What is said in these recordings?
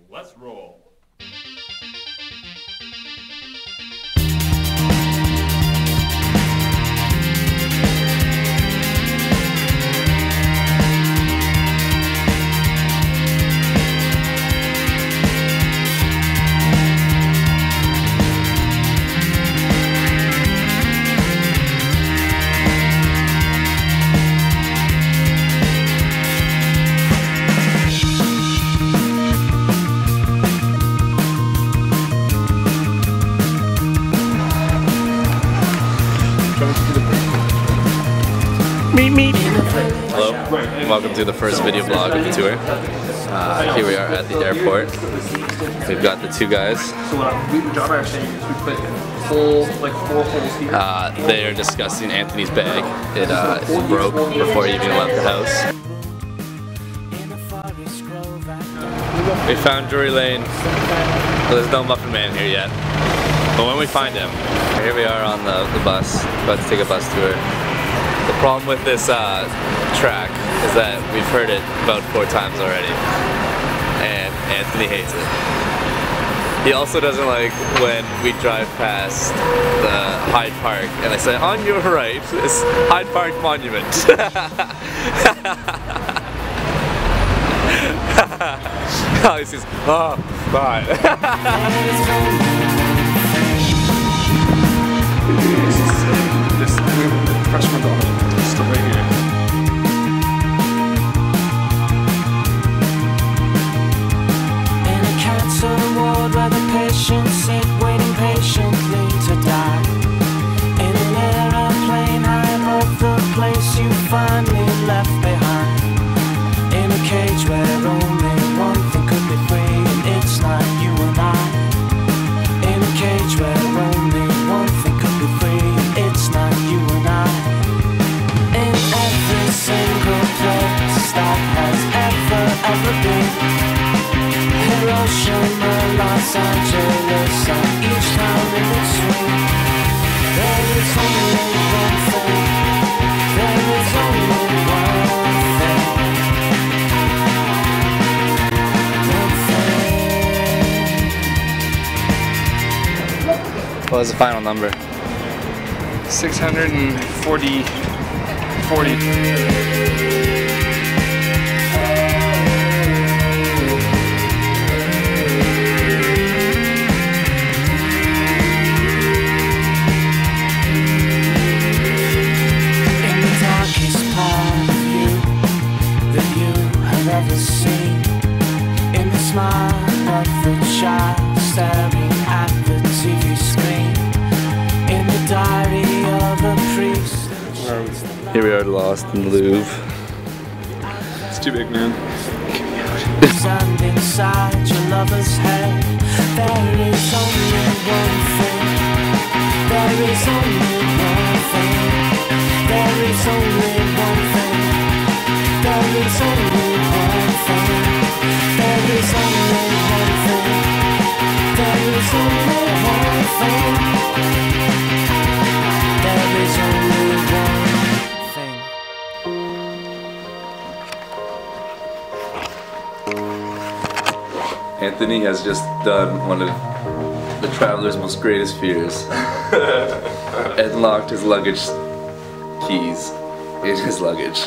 Let's roll. Hello, welcome to the first video vlog of the tour. Here we are at the airport. We've got the two guys. They are discussing Anthony's bag. It broke before he even left the house. We found Drury Lane. There's no Muffin Man here yet. But when we find him, here we are on the bus, about to take a bus tour. The problem with this track is that we've heard it about 4 times already, and Anthony hates it. He also doesn't like when we drive past the Hyde Park and they say, on your right is Hyde Park Monument. He says, oh, bye. Freshman dog, still right here. In a cancer ward where the patients sit waiting patiently to die. In an aeroplane high above the place you finally left behind. In a cage where only one thing could be free, and it's not you and I. In a cage where only one thing could be free, and it's not you and I. In every single place that has ever been, Hiroshima, Los Angeles, and each town in between. There is only one thing. There is only one thing. What was the final number? 640. Ever seen, in the smile of the child staring at the TV screen, in the diary of a priest. Here we are lost in the Louvre. It's too big, man. And inside your lover's head, there is only one thing. There is only one thing. There is only one thing. There is only one thing. There is only one thing. There is only one thing. There is only one thing. Anthony has just done one of the traveler's most greatest fears and locked his luggage keys in his luggage.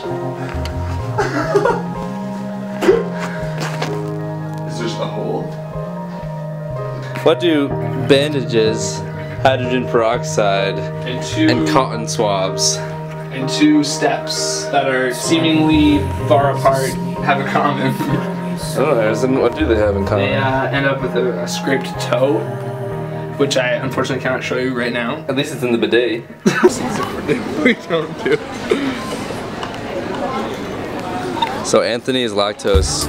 Is there a hole? What do bandages, hydrogen peroxide, and cotton swabs And 2 steps that are seemingly far apart have in common. Oh, what do they have in common? They end up with a scraped toe, which I unfortunately cannot show you right now. At least it's in the bidet. We don't do. So Anthony is lactose.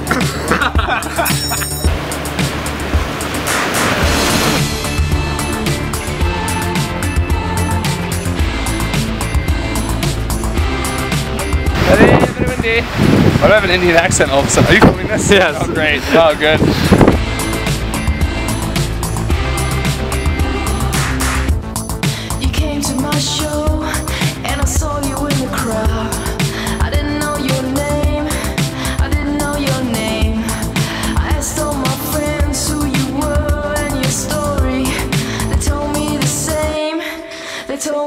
Why do I have an Indian accent all of a sudden? Are you filming this? Yes. Oh, great. Oh, good. You came to my show and I saw you in the crowd. I didn't know your name. I didn't know your name. I asked all my friends.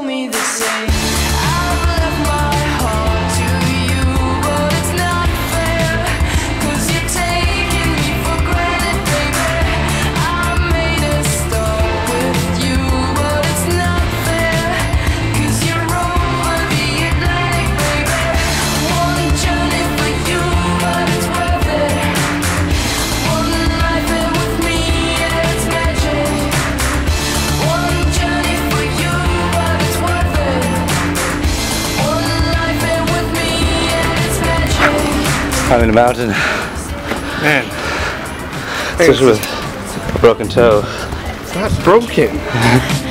me the same. I've left my heart to you, but it's not fair, 'cause you're taking me for granted, baby. I made a start with you, but it's not fair, 'cause you're over the Atlantic, baby. One journey for you, but it's worth it. One life in with me, yeah, it's magic. One journey for you, but it's worth it. One life in with me, yeah, it's magic. I'm in a mountain, Man, especially with a broken toe. it's not broken.